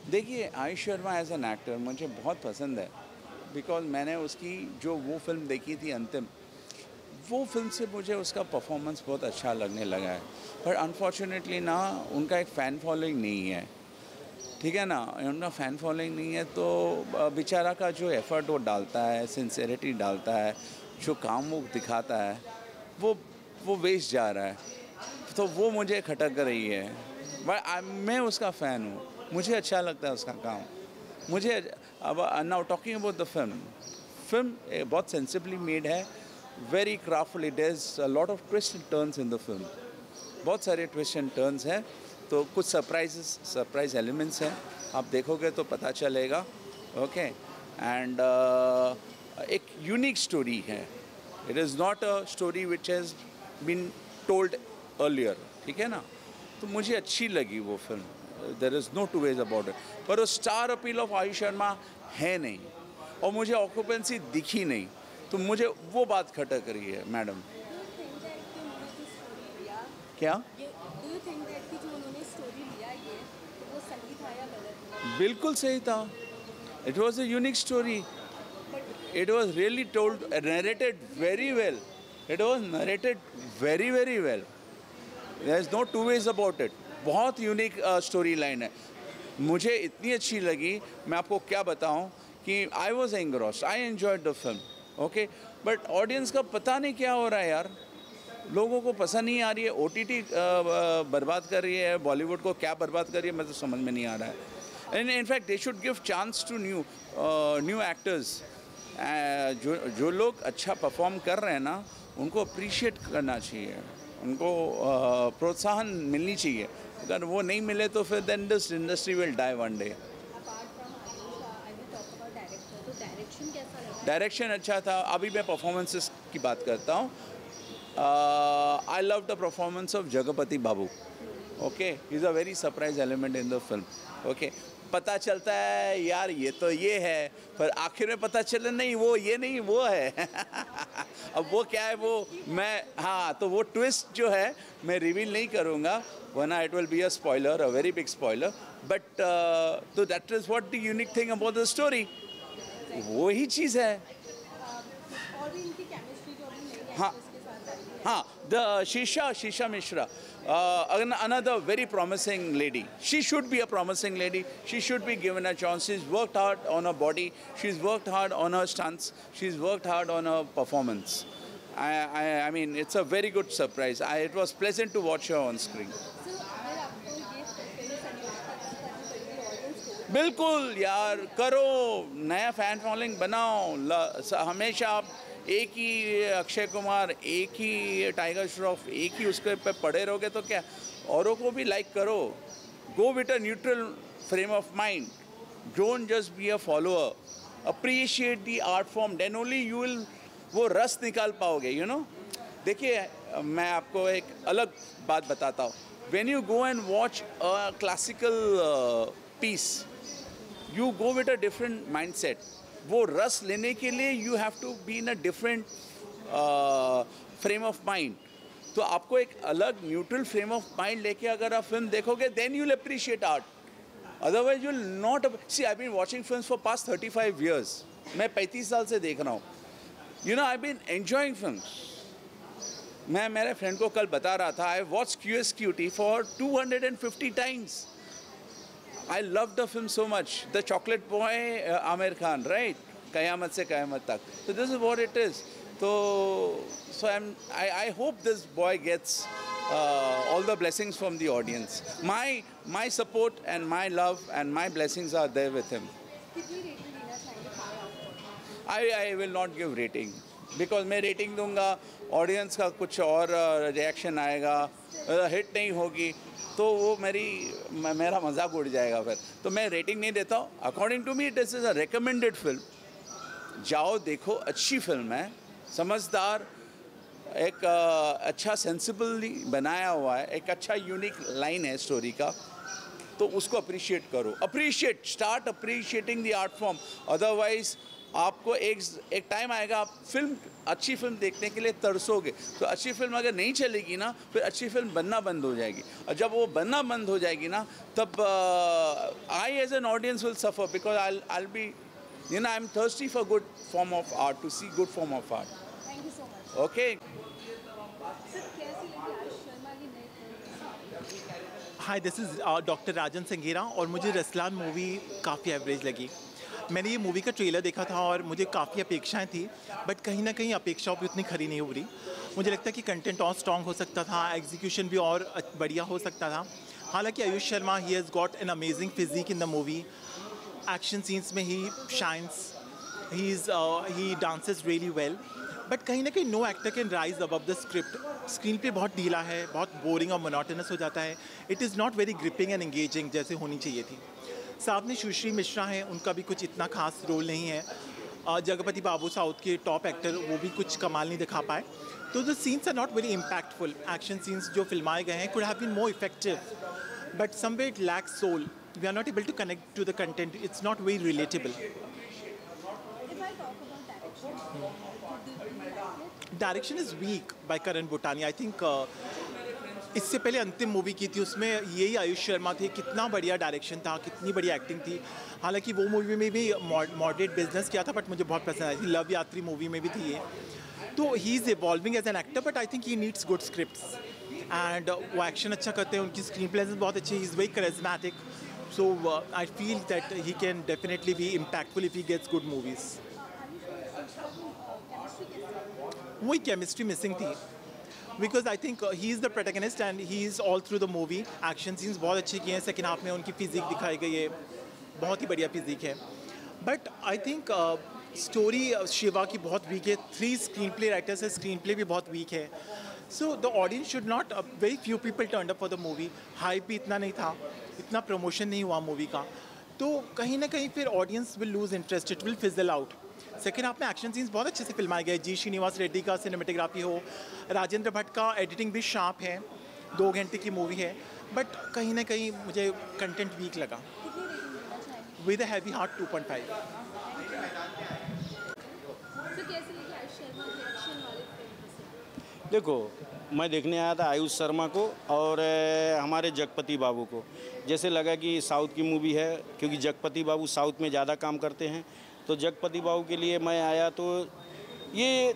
देखिए Aayush Sharma as an actor मुझे बहुत पसंद है, बिकॉज मैंने उसकी जो वो फिल्म देखी थी अंतिम, वो फिल्म से मुझे उसका परफॉर्मेंस बहुत अच्छा लगने लगा है। पर अनफॉर्चुनेटली ना उनका एक फ़ैन फॉलोइंग नहीं है, ठीक है ना, उनका फ़ैन फॉलोइंग नहीं है तो बेचारा का जो एफ़र्ट वो डालता है, सिंसेरिटी डालता है, जो काम वो दिखाता है, वो वो वेस्ट जा रहा है। तो वो मुझे खटक रही है। बट मैं उसका फ़ैन हूँ, मुझे अच्छा लगता है उसका काम। मुझे अब now talking about the film, film बहुत सेंसिबली मेड है, very craftfully, there is a lot of twist and turns in the film. बहुत सारे ट्विस्ट एंड टर्न्स हैं, तो कुछ सरप्राइज एलिमेंट्स हैं, आप देखोगे तो पता चलेगा। ओके एंड एक यूनिक स्टोरी है, it is not a story which has been told earlier, ठीक है ना। तो मुझे अच्छी लगी वो film, there is no two ways about it. पर वो star appeal of Aayush Sharma है नहीं, और मुझे ऑक्यूपेंसी दिखी नहीं, तो मुझे वो बात खटक रही है मैडम। क्या बिल्कुल सही था, it was a unique story, it was really told, narrated very well. It was narrated very very well. There is no two ways about it. बहुत यूनिक स्टोरी लाइन है, मुझे इतनी अच्छी लगी, मैं आपको क्या बताऊं कि I was engrossed, I enjoyed the film. Okay, but audience का पता नहीं क्या हो रहा है यार, लोगों को पसंद नहीं आ रही है, OTT बर्बाद कर रही है, बॉलीवुड को क्या बर्बाद कर रही है, मैं तो समझ में नहीं आ रहा है। And in fact they should give chance to new actors. जो लोग अच्छा परफॉर्म कर रहे हैं ना, उनको अप्रिशिएट करना चाहिए, उनको प्रोत्साहन मिलनी चाहिए। अगर वो नहीं मिले तो फिर then this industry will die one day. Direction अच्छा था। अभी मैं परफॉर्मेंसेस की बात करता हूँ। I love the performance of Jagapathi Babu. Okay, is a very surprise element in the film. Okay, पता चलता है यार ये तो ये है, पर आखिर में पता चले नहीं वो ये नहीं वो है। अब वो क्या है वो मैं, हाँ, तो वो ट्विस्ट जो है मैं रिवील नहीं करूँगा, वरना it will be a spoiler, a very big spoiler. But तो that is what the unique thing about the story, वो ही चीज़ है। हाँ हाँ, the Shisha Mishra, another very promising lady. She should be a promising lady. She should be given a chance. She's worked hard on her body. She's worked hard on her stunts. She's worked hard on her performance. I mean, it's a very good surprise. It was pleasant to watch her on screen. बिल्कुल यार, करो, नया fan following बनाओ, हमेशा आप एक ही अक्षय कुमार, एक ही tiger Shroff, एक ही उसके पे पड़े रहोगे तो क्या, औरों को भी लाइक करो। Go with a neutral frame of mind, don't just be a follower, appreciate the art form, then only you will वो रस निकाल पाओगे, यू नो। देखिए, मैं आपको एक अलग बात बताता हूँ। When you go and watch a classical piece, you go with a different mindset. वो रस लेने के लिए you have to be in a different frame of mind. तो आपको एक अलग न्यूट्रल फ्रेम ऑफ माइंड लेके अगर आप फिल्म देखोगे, then you will appreciate art, otherwise you will not. See, I been watching films for past 35 years, मैं 35 साल से देख रहा हूँ, you know, I been enjoying films. मैं मेरे फ्रेंड को कल बता रहा था, I watch QSQT for 250 times. I love the film so much. The Chocolate Boy, Aamir Khan, right? Qayamat se Qayamat tak. So this is what it is. So I hope this boy gets all the blessings from the audience. My support and my love and my blessings are there with him. I will not give rating, because मैं rating दूंगा, audience का कुछ और reaction आएगा, hit नहीं होगी, तो वो मेरा मजाक उड़ जाएगा फिर। तो मैं रेटिंग नहीं देता हूँ। According to me this is a recommended film. जाओ देखो, अच्छी फिल्म है, समझदार, एक अच्छा सेंसिबली बनाया हुआ है, एक अच्छा यूनिक लाइन है स्टोरी का, तो उसको अप्रिशिएट करो। Start appreciating the art form, otherwise आपको एक टाइम आएगा, आप फिल्म अच्छी फिल्म देखने के लिए तरसोगे। तो अच्छी फिल्म अगर नहीं चलेगी ना, फिर अच्छी फिल्म बनना बंद हो जाएगी, और जब वो बनना बंद हो जाएगी ना, तब I as an audience will suffer, because I be, you know, I am thirsty for good form of art, to see good form of art. Thank you so much. Okay. Sir कैसी लगी आयुष शर्मा की नई film? Hi, this is doctor Rajan Sangera, और मुझे Ruslaan movie काफ़ी average लगी। मैंने ये मूवी का ट्रेलर देखा था और मुझे काफ़ी अपेक्षाएं थी, बट कहीं ना कहीं अपेक्षाओं पे उतनी खरी नहीं हो रही। मुझे लगता है कि कंटेंट और स्ट्रॉन्ग हो सकता था, एग्जीक्यूशन भी और बढ़िया हो सकता था। हालांकि Aayush Sharma, he has got an amazing physique in the movie, action scenes में he shines, he dances really well, but कहीं ना कहीं no actor can rise above the script. Screen पे बहुत ढीला है, बहुत बोरिंग और मोनोटोनस हो जाता है। It is not very gripping and engaging जैसे होनी चाहिए थी। साथ में सुश्री मिश्रा हैं, उनका भी कुछ इतना खास रोल नहीं है। जगपति बाबू साउथ के टॉप एक्टर, वो भी कुछ कमाल नहीं दिखा पाए। तो the scenes are not very impactful. Action scenes जो फिल्माए गए हैं could have been more effective, but somewhere it lacks soul. We are not able to connect to the content, it's not very relatable. If I talk about direction, do you like it? Direction is weak by Karan Butani. I think इससे पहले अंतिम movie की थी, उसमें यही आयुष शर्मा थे। कितना बढ़िया डायरेक्शन था, कितनी बढ़िया एक्टिंग थी। हालांकि वो मूवी में भी मॉडरेट बिजनेस किया था, बट मुझे बहुत पसंद आई थी। लव यात्री मूवी में भी थी ये। तो he is evolving as an actor, but I think he needs good scripts, and वो एक्शन अच्छा करते हैं, उनकी स्क्रीन प्रेजेंस बहुत अच्छी है, is very charismatic. So I feel that he can definitely be impactful if he gets good movies. वही chemistry missing थी, because I think he is the protagonist and he is all through the movie. Action scenes बहुत अच्छे किए हैं, second half में उनकी physique दिखाई गई है, बहुत ही बढ़िया फिजिक है। But I think story Shiva की बहुत वीक है। 3 स्क्रीन प्ले राइटर्स है, स्क्रीन प्ले भी बहुत वीक है। So the audience should not, very few people turn up for the movie. Hype भी इतना नहीं था, इतना प्रमोशन नहीं हुआ मूवी का, तो कहीं ना कहीं फिर audience will lose interest, it will fizzle out. Second half में एक्शन सीन्स बहुत अच्छे से फिल्माए गए। जी श्रीनिवास रेड्डी का सिनेमेटोग्राफी हो, राजेंद्र भट्ट का एडिटिंग भी शार्प है। 2 घंटे की मूवी है, बट कहीं ना कहीं मुझे कंटेंट वीक लगा। कितनी रेटिंग देना चाहेंगे? With a heavy heart 2.5। Sir कैसी लगी आयुष शर्मा की एक्शन वाली फिल्म से? देखो, मैं देखने आया था आयुष शर्मा को और हमारे जगपति बाबू को। जैसे लगा कि साउथ की मूवी है, क्योंकि जगपति बाबू साउथ में ज़्यादा काम करते हैं, तो जगपति बाबू के लिए मैं आया। तो ये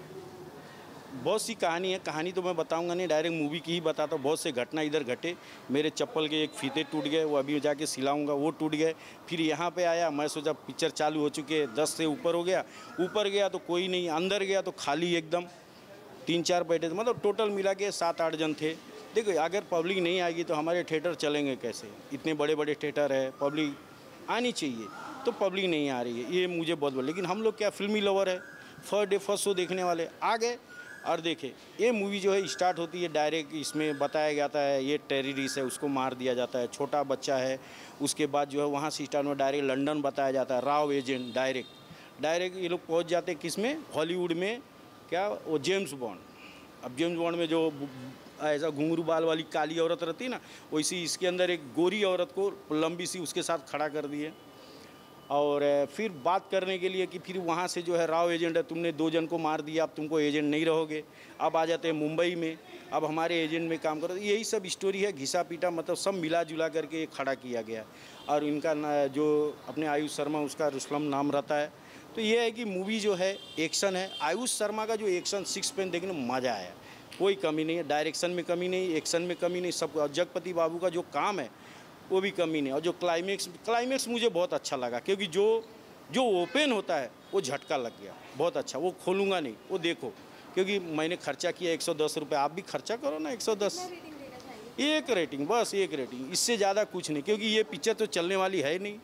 बहुत सी कहानी है, कहानी तो मैं बताऊंगा नहीं, डायरेक्ट मूवी की ही बताता हूँ। बहुत से घटना इधर घटे। मेरे चप्पल के एक फीते टूट गए, वो अभी जाके सिलाऊंगा, वो टूट गए। फिर यहाँ पे आया, मैं सोचा पिक्चर चालू हो चुके, 10 से ऊपर हो गया। ऊपर गया तो कोई नहीं, अंदर गया तो खाली एकदम। 3-4 बैठे थे, मतलब टोटल मिला के 7-8 जन थे। देखो, अगर पब्लिक नहीं आएगी तो हमारे थिएटर चलेंगे कैसे? इतने बड़े बड़े थिएटर है, पब्लिक आनी चाहिए, तो पब्लिक नहीं आ रही है, ये मुझे बहुत बड़ा। लेकिन हम लोग क्या फिल्मी लवर है, फर्स्ट शो देखने वाले आ गए और देखे। ये मूवी जो है स्टार्ट होती है डायरेक्ट, इसमें बताया जाता है ये टेररिस्ट है, उसको मार दिया जाता है, छोटा बच्चा है। उसके बाद जो है वहाँ से स्टार्ट में डायरेक्ट लंदन बताया जाता है, राव एजेंट। डायरेक्ट ये लोग पहुँच जाते हैं किस में, हॉलीवुड में, क्या वो जेम्स बॉन्ड। अब जेम्स बॉन्ड में जो ऐसा घुंघरू बाल वाली काली औरत रहती है ना, वैसी इसके अंदर एक गोरी औरत को लंबी सी उसके साथ खड़ा कर दिए। और फिर बात करने के लिए कि फिर वहाँ से जो है राव एजेंट है, तुमने 2 जन को मार दिया, अब तुमको एजेंट नहीं रहोगे। अब आ जाते हैं मुंबई में, अब हमारे एजेंट में काम करो। यही सब स्टोरी है, घिसा पीटा, मतलब सब मिला जुला करके खड़ा किया गया। और इनका जो अपने आयुष शर्मा, उसका रुस्तम नाम रहता है। तो ये है कि मूवी जो है एक्शन है। आयुष शर्मा का जो एक्शन 6 पेन देखने में मज़ा आया, कोई कमी नहीं है। डायरेक्शन में कमी नहीं, एक्शन में कमी नहीं, सब। जगपति बाबू का जो काम है वो भी कमी नहीं। और जो क्लाइमेक्स मुझे बहुत अच्छा लगा, क्योंकि जो ओपन होता है वो झटका लग गया, बहुत अच्छा। वो खोलूँगा नहीं, वो देखो, क्योंकि मैंने खर्चा किया 110 रुपये। आप भी खर्चा करो ना 110। कितना रेटिंग देना चाहेंगे? एक रेटिंग, बस एक रेटिंग, इससे ज़्यादा कुछ नहीं, क्योंकि ये पिक्चर तो चलने वाली है नहीं।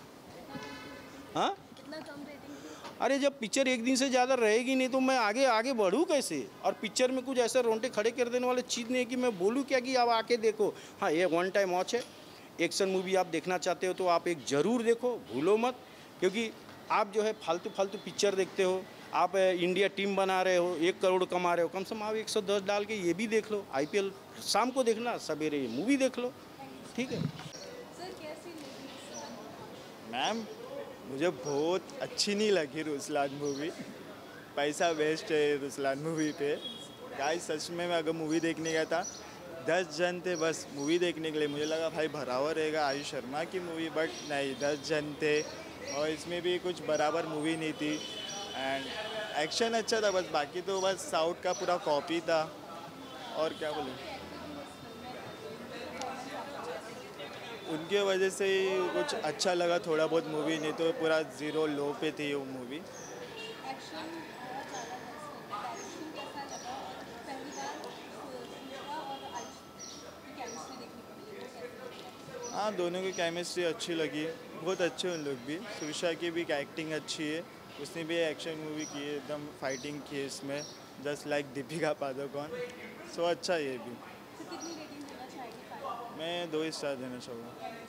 हाँ, कितना कम रेटिंग थी? अरे जब पिक्चर एक दिन से ज़्यादा रहेगी नहीं तो मैं आगे बढ़ूँ कैसे? और पिक्चर में कुछ ऐसा रोंटे खड़े कर देने वाले चीज़ नहीं है कि मैं बोलूँ क्या कि आप आके देखो। हाँ, ये 1 टाइम वॉच है। एक्शन मूवी आप देखना चाहते हो तो आप एक ज़रूर देखो, भूलो मत। क्योंकि आप जो है फालतू पिक्चर देखते हो, आप इंडिया टीम बना रहे हो, 1 करोड़ कमा रहे हो, कम से कम आप 110 डाल के ये भी देख लो। IPL शाम को देखना, सवेरे ये मूवी देख लो, ठीक है। सर कैसी लगी रुस्लान? मैम, मुझे बहुत अच्छी नहीं लगी रुस्लान मूवी। पैसा वेस्ट है रुसलान मूवी पे। गाइस सच में मैं अगर मूवी देखने गया था 10 जन थे बस मूवी देखने के लिए। मुझे लगा भाई भरा हुआ रहेगा आयुष शर्मा की मूवी, बट नहीं 10 जन थे और इसमें भी कुछ बराबर मूवी नहीं थी। एंड एक्शन अच्छा था बस, बाकी तो बस साउथ का पूरा कॉपी था। और क्या बोलूँ, उनके वजह से ही कुछ अच्छा लगा थोड़ा बहुत मूवी, नहीं तो पूरा ज़ीरो लो पे थी वो मूवी। एक्शन बहुत ज़्यादा है इसमें, डायरेक्शन कैसा लगा और पहली बार सुष्मिता और आयुष की केमिस्ट्री देखने को मिली, वो कैसी लगी? हाँ, दोनों की केमिस्ट्री अच्छी लगी, बहुत अच्छे उन लोग भी। सुषा की भी एक्टिंग अच्छी है, उसने भी एक्शन मूवी की है, एकदम फाइटिंग की है इसमें, just like Deepika Padukone. So अच्छा है ये भी। तो कितनी रेटिंग देना चाहेगी फाइनल? मैं 2 स्टार देना चाहूँगा।